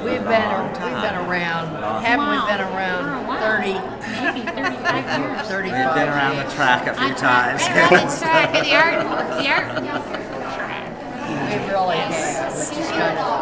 We've been around. Haven't we been around 30? Maybe 35 years. 35. We've been around the track a few times. I run the track and the art track. We really have. It's just kind of